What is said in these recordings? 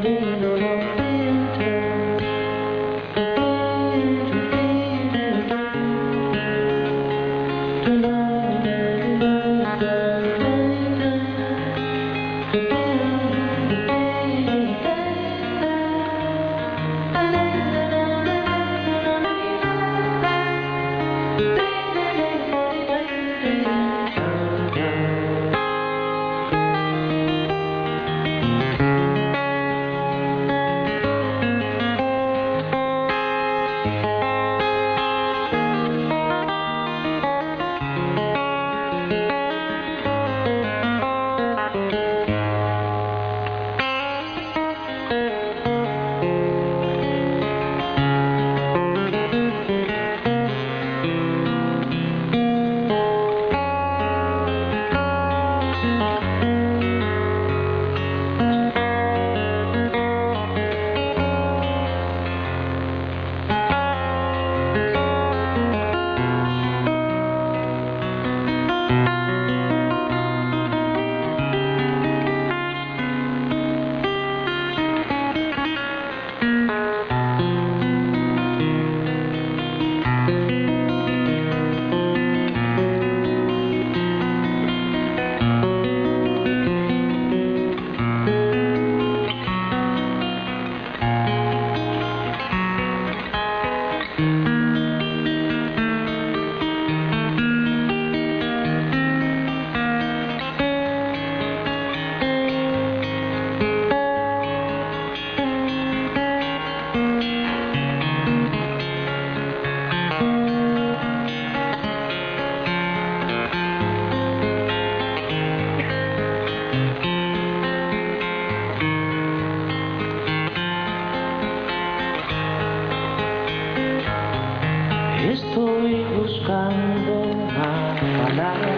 Estoy buscando una palabra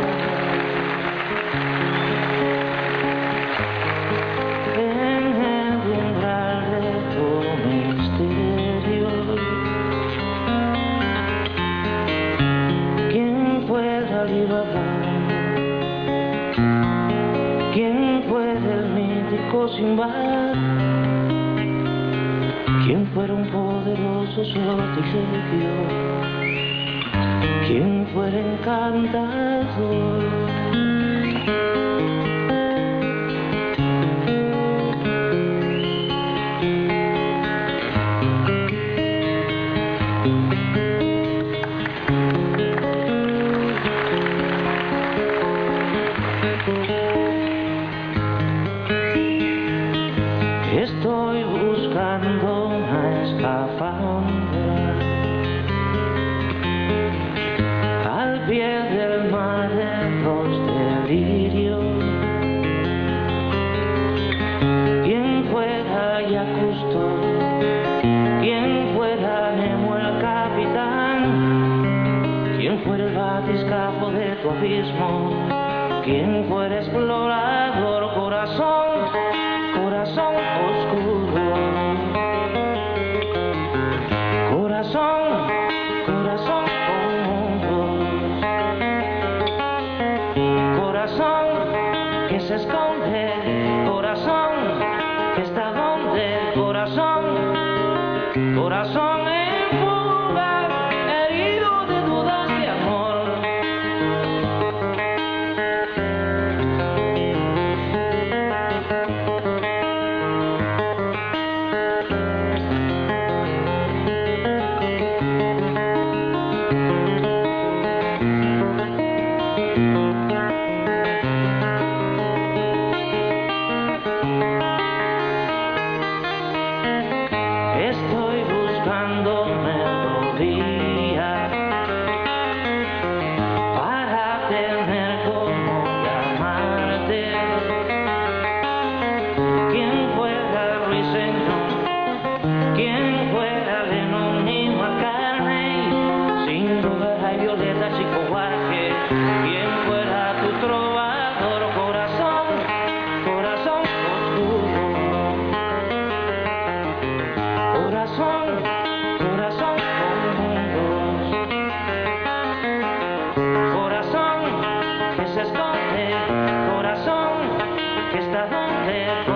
en el umbral de tu misterio. ¿Quién pueda liberar? ¿Quién puede el mítico Sinbad? ¿Quién fuera un poderoso sortilegio? ¿Quién fuera encantador? Estoy buscando una escafandra al pie del mar de los delirios. ¿Quién fuera ya Cousteau? ¿Quién fuera Nemo el capitán? ¿Quién fuera el batiscafo de tu abismo? ¿Quién fuera explorador? Corazón, corazón oscuro. Corazón, corazón con corazón que se esconde, corazón que está donde, corazón, corazón en fuga, herido de dudas de amor. Estoy buscando melodía para tener como llamarte. ¿Quién fuera Ruiseñor? ¿Quién fuera Lennon y McCartney? Sin duda hay violetas y cobarde. ¿Quién fuera tu trovador? Corazón, corazón oscuro. Corazón, corazón con mundos. Corazón que se esconde, corazón que está donde.